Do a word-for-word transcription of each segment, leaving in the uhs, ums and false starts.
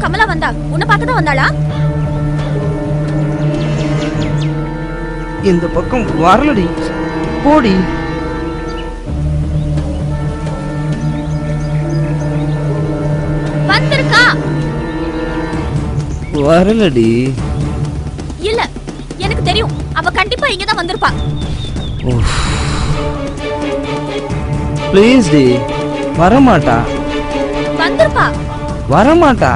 கமலா வந்தா? உன்னை பார்க்க தான் வந்தாளா? இந்த பக்கம் வரலடி, போடி. வந்திருக்கா? வரலடி. இல்ல, எனக்கு தெரியும். அவ கண்டிப்பா இங்க தான் வந்திருப்பா. ப்ளீஸ் டி, வரமாட்டா. வந்திருப்பா. வரமாட்டா.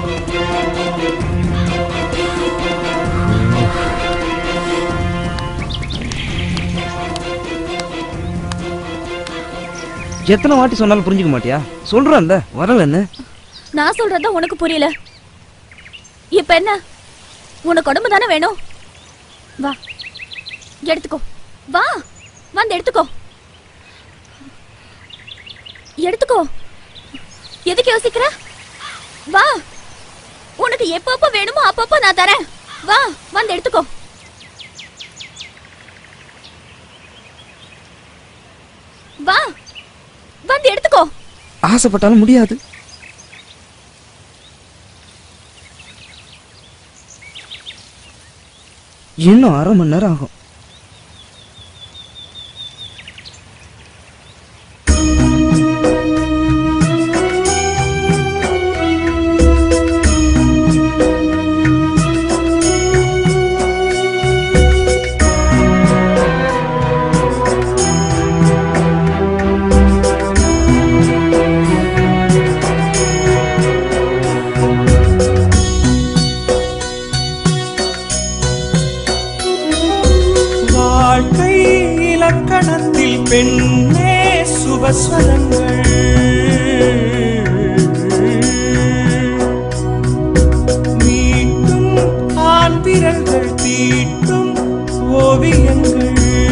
எத்தனை வாட்டி சொன்னாலும் புரிஞ்சுக்க மாட்டியா? சொல்றேன் வரலன்னு. நான் சொல்றத உனக்கு புரியல. இப்ப என்ன? உனக்கு உடம்பு தானே வேணும். வா, எடுத்துக்கோ. வா, வந்து எடுத்துக்கோ. எடுத்துக்கோ. எதுக்கு யோசிக்கிற? வா, உனக்கு எப்பப்ப வேணுமோ அப்பப்ப நான் தரேன். வா, வந்து எடுத்துக்கோ. வா, வந்து எடுத்துக்கோ. ஆசைப்பட்டாலும் முடியாது. இன்னும் அரை மணி நேரம் ஆகும். பெண்ணே சுபஸ்வரங்கள் மீட்டும் ஆண் விரல்கள் தீட்டும் ஓவியங்கள்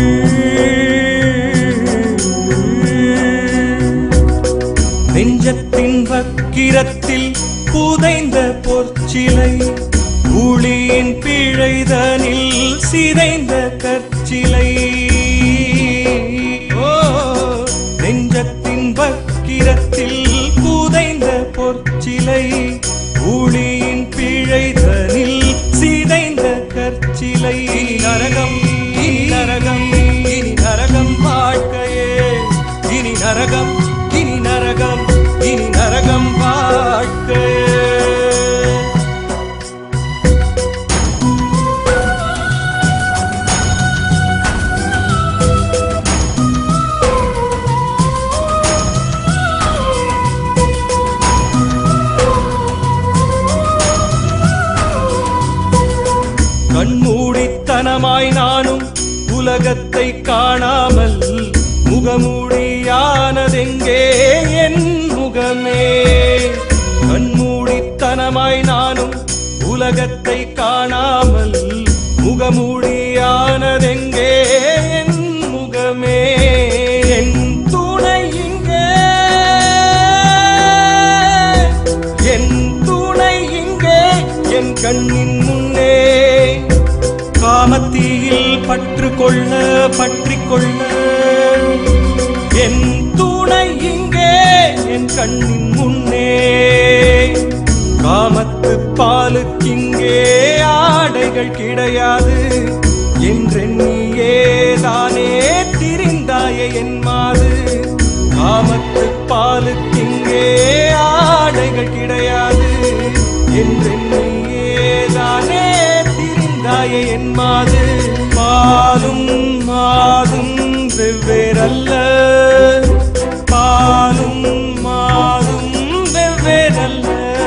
நெஞ்சத்தின் வக்கிரத்தில் புதைந்த பொற்சிலை ஊழியின் பிழைதனில் சிதைந்த கற்சிலை நெஞ்சத்தின் வக்கிரத்தில் புதைந்த பொற்சிலை ஊழியின் பிழைதனில் சிதைந்த கற்சிலை நரகம் இனி நரகம் இனி நரகம் வாழ்க்கையே இனி நரகம் இனி நரகம் இனி நரகம் வாழ்க்கையே கண்மூடித்தனமாய் நானும் உலகத்தை காணாமல் முகமூடியானதெங்கே என் முகமே கண்மூடித்தனமாய் நானும் உலகத்தை காணாமல் முகமூடியானதெங்கே என் முகமே என் துணை இங்கே என் துணை இங்கே என் கண்ணின் முன்னே காமத்தீயில் பற்று கொள்ள பற்றி கொள்ள என் துணை இங்கே என் கண்ணின் முன்னே காமத்து பாலுக்கிங்கே ஆடைகள் கிடையாது என்றெண்ணியே தானே திரிந்தாயே என் மாது காமத்து பாலுக்கிங்கே ஆடைகள் கிடையாது என்றெண்ணியே தானே திரிந்தாயே என் மாது பாலும் மாதும் வெவ்வேறல்ல பாலும் மாதும் வெவ்வேறல்ல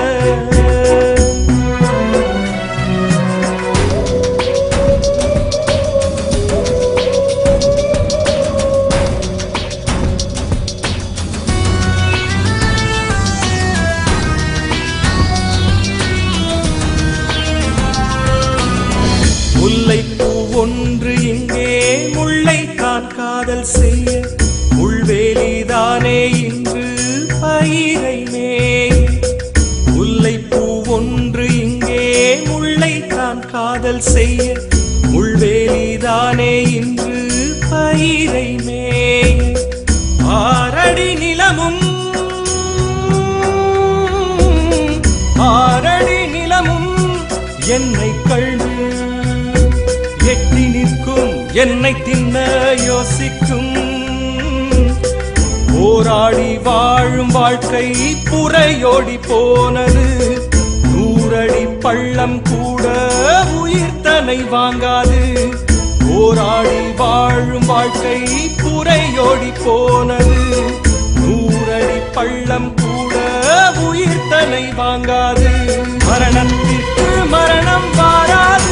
முல்லைப்பூ ஒன்று இங்கே முல்லைத்தான் காதல் செய்ய முள்வேலிதானே இன்று பயிரை மேய் முல்லைப்பூ ஒன்று இங்கே முல்லைத்தான் காதல் செய்ய முள்வேலிதானே இன்று பயிரை மேய் ஆரடி நிலமும் ஆரடி என்னை கண்டு எட்டி நிற்கும் என்னை தின்ன யோசிக்கும் போராடி வாழும் வாழ்க்கை புறையோடி போனது நூறடி பள்ளம் கூட உயிர் தன்னை வாங்காது போராடி வாழும் வாழ்க்கை புறையோடி போனது நூறடி பள்ளம் கூட உயிர் தன்னை வாங்காது மரணத்திற்கு மரணம் வாராது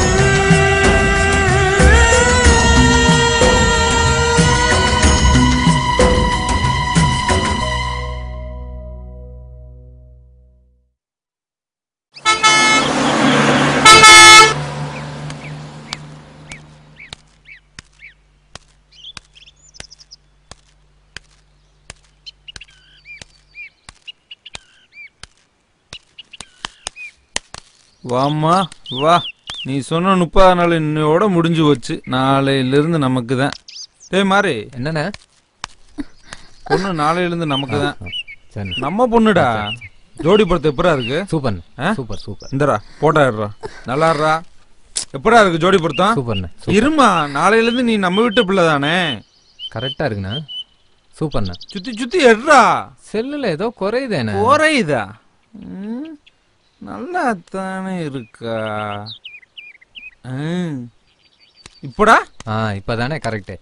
வாம்மா வா, நீ சொன்ன முப்பது நாள் இன்னையோட முடிஞ்சு போச்சு. நாளையிலிருந்து நமக்கு தான். டேய் மாறி, என்னண்ணே? பொண்ணு நாளையிலிருந்து நமக்கு தான். நம்ம பொண்ணுடா. ஜோடி படத்து எப்படா இருக்கு? Super super super. இந்தரா போட்டா இருடா, நல்லா இருடா. எப்படா இருக்கு ஜோடி படத்தம்? சூப்பர்ண்ணே. இருமா, நாளையிலிருந்து நீ நம்ம வீட்டு பிள்ளை தானே? கரெக்டா இருக்குண்ணா. சூப்பர்ண்ணே. சுத்தி சுத்தி எடுறா. செல்லுல ஏதோ குறையுதேண்ணே. குறையுதா? நல்லா தானே இருக்கா? இப்படா? ஆ இப்பதானே கரெக்ட்.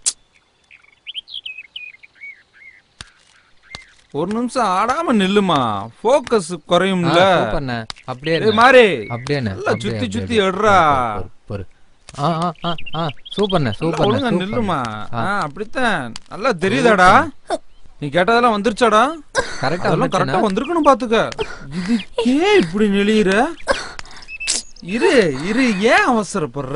ஒரு நிமிஷம் ஆடாம நில்லுமா, போக்கஸ் குறையும்ல. சூப்பர்ண்ணே. அப்படியே டேய் மாறி, அப்படியே நல்லா சுத்தி சுத்தி எடுறா. பொறு. ஆ ஆ ஆ ஆ சூப்பர்ண்ணே சூப்பர். ஒழுங்கா நில்லுமா. ஆ அப்படித்தான். நல்லா தெரியுதாடா? நீ கேட்டதெல்லாம் வந்துருச்சாடா? கரெக்டா அதெல்லாம் கரெக்டா வந்திருக்கணும் பாத்துக்க. இதுக்கே இப்படி நெளியுற? இரு இரு, ஏன் அவசரப்படுற?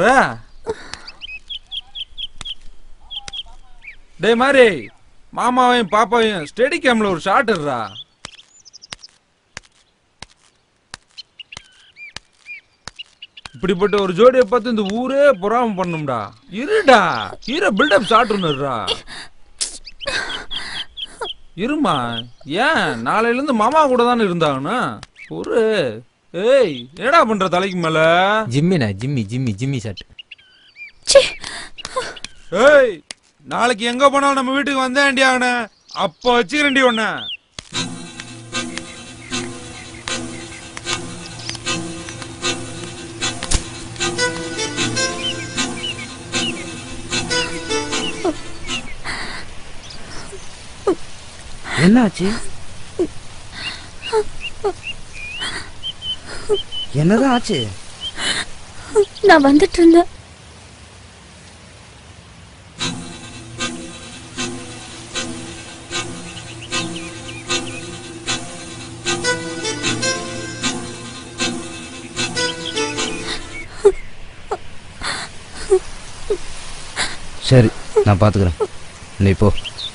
டேய் மாறி, மாமாவையும் பாப்பாவையும் ஸ்டெடி கேம்ல ஒரு ஷாட் எடுறா. இப்படிப்பட்ட ஒரு ஜோடியை பார்த்து இந்த ஊரே பொறாம பண்ணும்டா. இருடா, ஹீரோ பில்டப் ஷாட் ஒன்னுடுறா. இருமா, ஏன் நாளையில இருந்து மாமா கூட தானே இருந்தாங்கண்ணா? ஒரு ஏய், என்னடா பண்ற தலைக்கு மேல? ஜிம்மிண்ணே, ஜிம்மி ஜிம்மி ஜிம்மி ஷாட். ஏய், நாளைக்கு எங்க போனாலும் நம்ம வீட்டுக்கு வந்தேன்டியாண்ணே, அப்ப வச்சுக்கிறேன்டி ஒன்ன. என்னாச்சு? என்னதான் ஆச்சு? நான் வந்துட்டு இருந்தேன். சரி, நான் பாத்துக்கிறேன். நீ போ.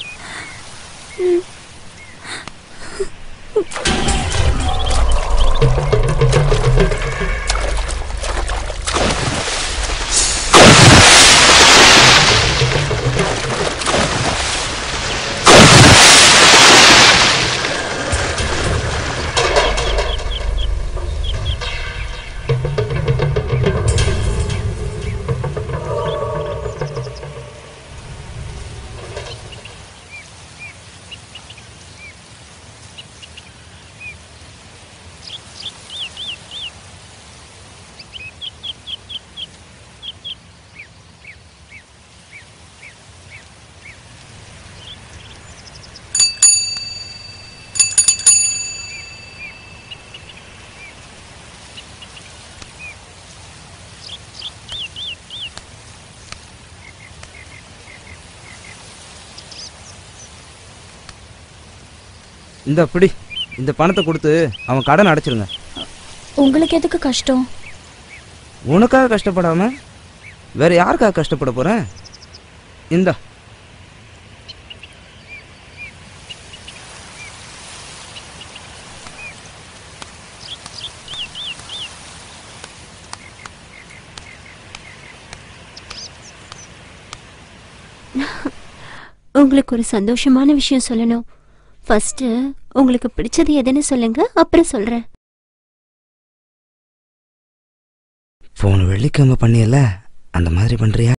இந்த பிடி, இந்த பணத்தை கொடுத்து அவன் கடன் அடைச்சிருங்க. உங்களுக்கு எதுக்கு கஷ்டம்? உனக்காக கஷ்டப்படாம வேற யாருக்காக கஷ்டப்பட போறேன்? இந்த உங்களுக்கு ஒரு சந்தோஷமான விஷயம் சொல்லணும். ஃபர்ஸ்ட் உங்களுக்கு பிடிச்சது எதுன்னு சொல்லுங்க, அப்புறம் சொல்றேன். போன வெள்ளிக்கிழமை பண்ணியல அந்த மாதிரி பண்றியா?